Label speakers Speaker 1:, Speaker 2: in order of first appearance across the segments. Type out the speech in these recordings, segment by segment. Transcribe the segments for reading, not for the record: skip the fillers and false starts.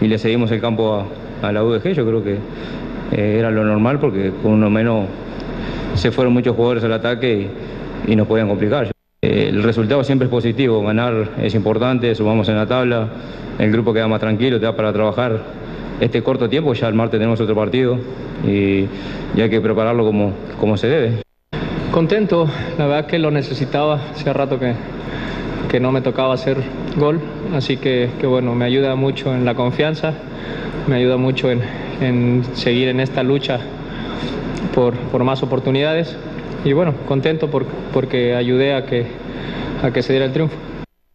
Speaker 1: y le seguimos el campo a la UDG. Yo creo que era lo normal, porque con uno menos se fueron muchos jugadores al ataque y nos podían complicar. El resultado siempre es positivo, ganar es importante, sumamos en la tabla, el grupo queda más tranquilo, te da para trabajar este corto tiempo. Ya el martes tenemos otro partido y hay que prepararlo como se debe.
Speaker 2: Contento, la verdad que lo necesitaba, hacía rato que no me tocaba hacer gol, así que bueno, me ayuda mucho en la confianza, me ayuda mucho en seguir en esta lucha por más oportunidades, y bueno, contento porque ayudé a que se diera el triunfo.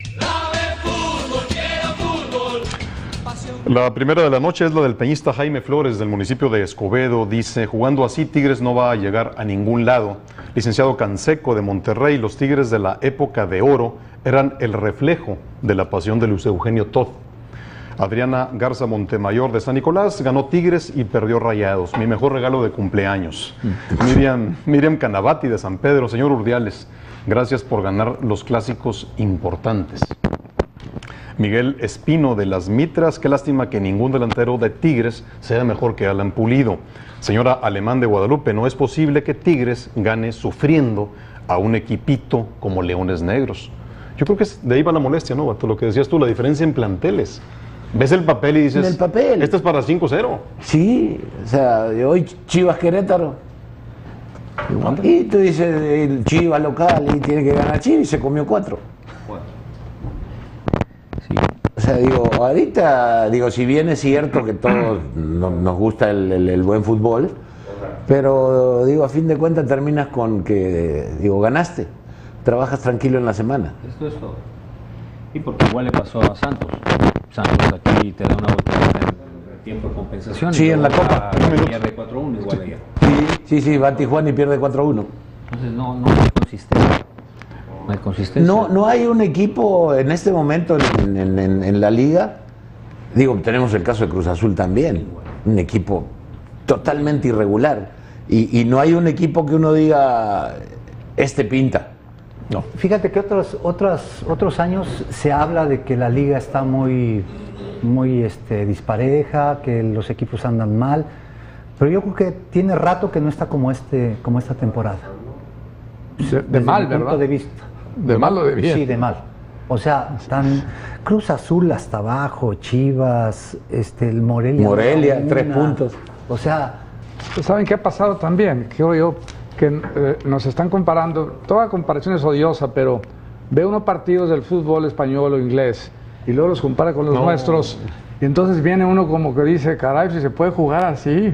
Speaker 3: La primera de la noche es la del peñista Jaime Flores, del municipio de Escobedo. Dice: jugando así, Tigres no va a llegar a ningún lado. Licenciado Canseco, de Monterrey: los Tigres de la época de oro eran el reflejo de la pasión de Luis Eugenio Todd. Adriana Garza Montemayor, de San Nicolás: ganó Tigres y perdió Rayados. Mi mejor regalo de cumpleaños. Miriam Canavati, de San Pedro: señor Urdiales, gracias por ganar los clásicos importantes. Miguel Espino, de Las Mitras: qué lástima que ningún delantero de Tigres sea mejor que Alan Pulido. Señora Alemán, de Guadalupe: no es posible que Tigres gane sufriendo a un equipito como Leones Negros. Yo creo que de ahí va la molestia, ¿no, Bato? Lo que decías tú, la diferencia en planteles. Ves el papel y dices,
Speaker 4: el papel.
Speaker 3: Este es para 5-0.
Speaker 4: Sí, o sea, hoy Chivas Querétaro. Y tú dices, el Chivas local y tiene que ganar Chivas, y se comió 4.
Speaker 5: Sí.
Speaker 4: O sea, digo, ahorita, si bien es cierto que todos nos gusta el buen fútbol, pero a fin de cuentas terminas con que, ganaste, trabajas tranquilo en la semana.
Speaker 5: Esto es todo. Y porque igual le pasó a Santos. Santos aquí te da una oportunidad en tiempo de compensación.
Speaker 4: Sí, en la Copa.
Speaker 5: Pierde 4-1 igual allá.
Speaker 4: Sí, va a Tijuana y pierde 4-1.
Speaker 5: Entonces no hay consistencia. No hay consistencia.
Speaker 4: No hay un equipo en este momento en la liga. Tenemos el caso de Cruz Azul también. Un equipo totalmente irregular. Y no hay un equipo que uno diga, este pinta.
Speaker 6: No. Fíjate que otros años se habla de que la liga está muy dispareja, que los equipos andan mal, pero yo creo que tiene rato que no está como esta temporada.
Speaker 7: De mal, ¿verdad?
Speaker 6: Punto de vista.
Speaker 7: ¿De mal o de bien?
Speaker 6: Sí, de mal. O sea, están Cruz Azul hasta abajo, Chivas, el Morelia
Speaker 4: 3 puntos.
Speaker 6: O sea,
Speaker 7: ¿saben qué ha pasado también? Que nos están comparando, toda comparación es odiosa, pero ve uno partidos del fútbol español o inglés y luego los compara con los nuestros, y entonces viene uno como que dice, caray, si se puede jugar así,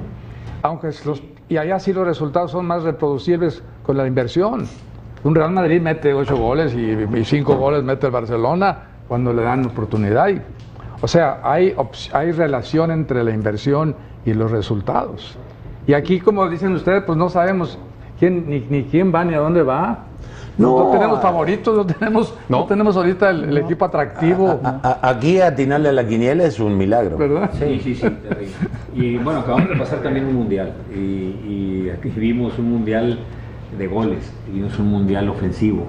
Speaker 7: y allá sí los resultados son más reproducibles con la inversión. Un Real Madrid mete 8 goles y 5 goles mete el Barcelona cuando le dan oportunidad. O sea, hay relación entre la inversión y los resultados. Y aquí, como dicen ustedes, pues no sabemos ni quién va ni a dónde va. No tenemos favoritos, no tenemos ahorita el equipo atractivo.
Speaker 4: Aquí atinarle a la quiniela es un milagro.
Speaker 7: ¿Verdad?
Speaker 5: Sí, terrible. Y bueno, acabamos de pasar también un mundial. Y aquí vimos un mundial de goles, vimos un mundial ofensivo.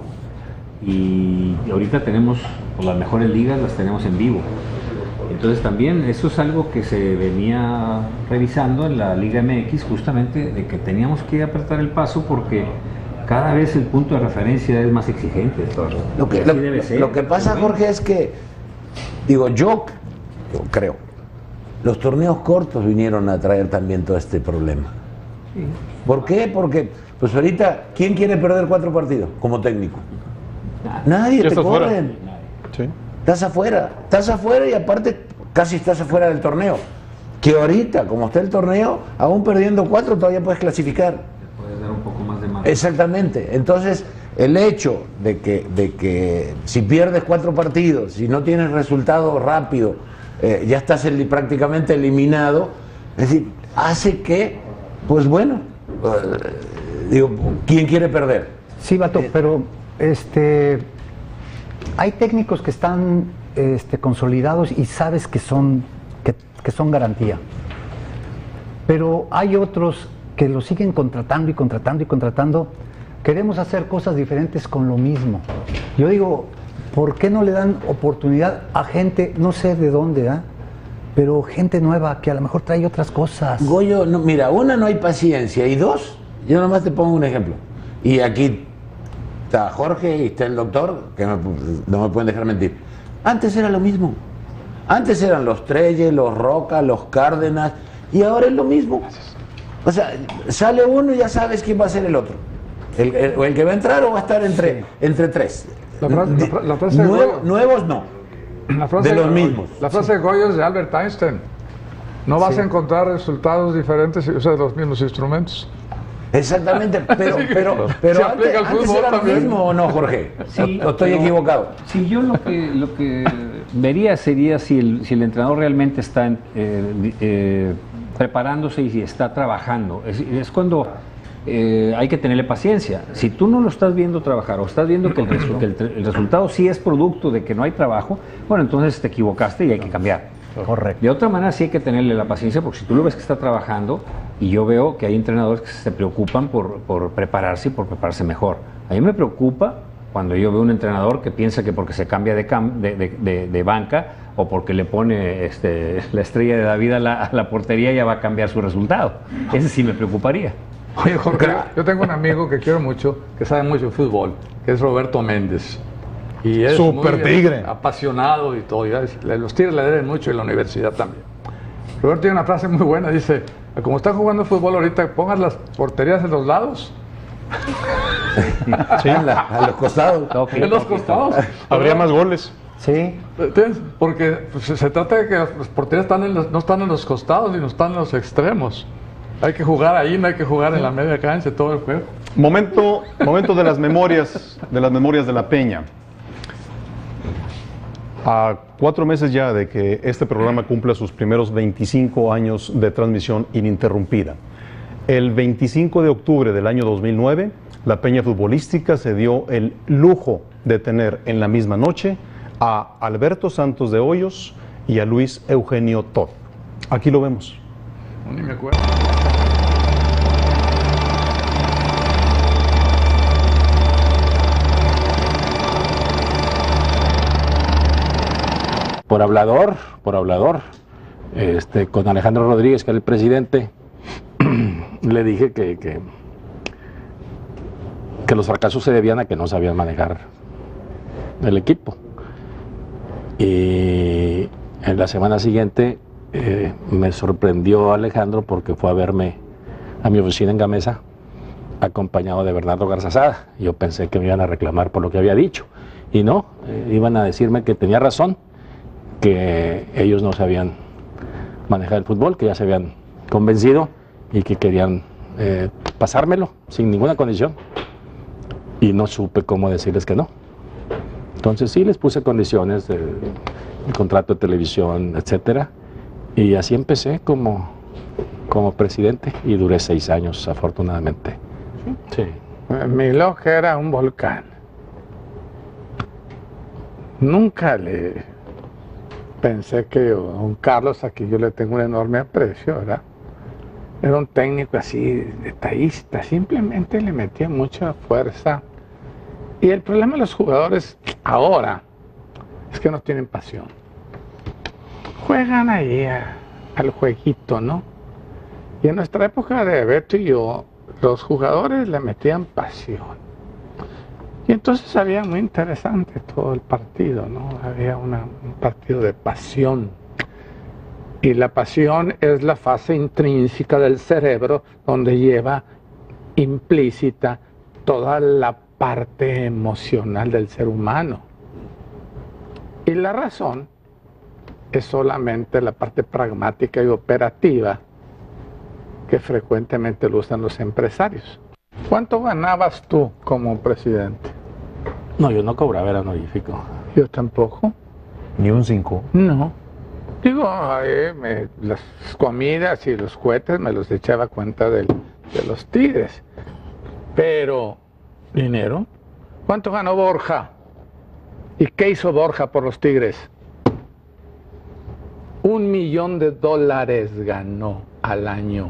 Speaker 5: Y ahorita tenemos las mejores ligas, las tenemos en vivo. Entonces también eso es algo que se venía revisando en la Liga MX, justamente de que teníamos que apretar el paso porque cada vez el punto de referencia es más exigente.
Speaker 4: Lo que pasa, Jorge, es que, yo creo, los torneos cortos vinieron a traer también todo este problema. ¿Por qué? Porque, pues ahorita, ¿quién quiere perder 4 partidos como técnico? Nadie, te corren.
Speaker 3: Sí.
Speaker 4: Estás afuera y aparte casi estás afuera del torneo. Que ahorita, como está el torneo, aún perdiendo 4 todavía puedes clasificar.
Speaker 5: Te puedes dar un poco más de margen.
Speaker 4: Exactamente. Entonces, el hecho de que si pierdes 4 partidos, si no tienes resultado rápido, ya estás prácticamente eliminado, es decir, hace que, pues bueno, ¿quién quiere perder?
Speaker 6: Sí, Bato, pero hay técnicos que están consolidados y sabes que son garantía. Pero hay otros que lo siguen contratando y contratando y contratando. Queremos hacer cosas diferentes con lo mismo. Yo digo, ¿por qué no le dan oportunidad a gente, no sé de dónde, pero gente nueva que a lo mejor trae otras cosas.
Speaker 4: Goyo, no, mira, una, no hay paciencia, y dos, yo nomás te pongo un ejemplo. Y aquí está Jorge y está el doctor, que no me pueden dejar mentir. Antes era lo mismo. Antes eran los Treyes, los Roca, los Cárdenas, y ahora es lo mismo. O sea, sale uno y ya sabes quién va a ser el otro. El que va a entrar o va a estar entre tres.
Speaker 7: La frase de Goyo.
Speaker 4: Nuevos no. De los mismos.
Speaker 7: La frase de Goyo es de Albert Einstein. No vas a encontrar resultados diferentes si usas los mismos instrumentos.
Speaker 4: Exactamente, pero antes era lo mismo, ¿o no, Jorge?
Speaker 5: Sí,
Speaker 4: ¿O estoy equivocado?
Speaker 5: Sí, yo lo que vería sería si el entrenador realmente está preparándose y si está trabajando. Es cuando hay que tenerle paciencia. Si tú no lo estás viendo trabajar o estás viendo que el resultado sí es producto de que no hay trabajo, bueno, entonces te equivocaste y hay que cambiar.
Speaker 6: Correcto.
Speaker 5: De otra manera sí hay que tenerle la paciencia, porque si tú lo ves que está trabajando, y yo veo que hay entrenadores que se preocupan por prepararse y por prepararse mejor. A mí me preocupa cuando yo veo un entrenador que piensa que porque se cambia de banca o porque le pone la estrella de David a la portería ya va a cambiar su resultado. Ese sí me preocuparía.
Speaker 7: Oye, Jorge, yo tengo un amigo que quiero mucho, que sabe mucho de fútbol, que es Roberto Méndez. Y es
Speaker 3: Super tigre.
Speaker 7: Apasionado y todo. Los Tigres le deben mucho y la universidad también. Roberto tiene una frase muy buena, dice, como está jugando fútbol ahorita, pongas las porterías en los lados.
Speaker 4: Sí, a los costados.
Speaker 7: En los costados.
Speaker 3: Habría más goles.
Speaker 6: Sí.
Speaker 7: ¿Entiendes? Porque se trata de que las porterías no están en los costados, sino están en los extremos. Hay que jugar ahí, no hay que jugar en la media cancha todo el juego.
Speaker 3: Momento de las memorias de la Peña. A 4 meses ya de que este programa cumpla sus primeros 25 años de transmisión ininterrumpida. El 25 de octubre del año 2009, la Peña Futbolística se dio el lujo de tener en la misma noche a Alberto Santos de Hoyos y a Luis Eugenio Todd. Aquí lo vemos.
Speaker 7: Ni me acuerdo.
Speaker 8: Por hablador, con Alejandro Rodríguez, que era el presidente, le dije que los fracasos se debían a que no sabían manejar el equipo. Y en la semana siguiente me sorprendió Alejandro porque fue a verme a mi oficina en Gamesa, acompañado de Bernardo Garzazada. Yo pensé que me iban a reclamar por lo que había dicho. Y no, iban a decirme que tenía razón, que ellos no sabían manejar el fútbol, que ya se habían convencido y que querían pasármelo sin ninguna condición. Y no supe cómo decirles que no. Entonces sí les puse condiciones, el contrato de televisión, etcétera. Y así empecé como presidente y duré 6 años, afortunadamente. Sí.
Speaker 7: Mi loja era un volcán. Nunca le pensé que don Carlos, a quien yo le tengo un enorme aprecio, ¿verdad? Era un técnico así, detallista, simplemente le metía mucha fuerza. Y el problema de los jugadores ahora es que no tienen pasión. Juegan ahí al jueguito, ¿no? Y en nuestra época de Beto y yo, los jugadores le metían pasión. Y entonces había muy interesante todo el partido, ¿no? Había un partido de pasión. Y la pasión es la fase intrínseca del cerebro donde lleva implícita toda la parte emocional del ser humano. Y la razón es solamente la parte pragmática y operativa que frecuentemente lo usan los empresarios. ¿Cuánto ganabas tú como presidente?
Speaker 8: No, yo no cobraba, era honorífico.
Speaker 7: Yo tampoco.
Speaker 3: Ni un 5.
Speaker 7: No. Digo, las comidas y los cohetes me los echaba a cuenta de los Tigres. Pero, ¿dinero? ¿Cuánto ganó Borja? ¿Y qué hizo Borja por los Tigres? $1 millón ganó al año.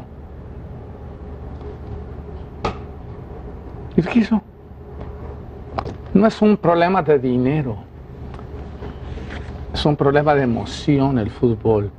Speaker 7: ¿Y qué hizo? No es un problema de dinero, es un problema de emoción el fútbol.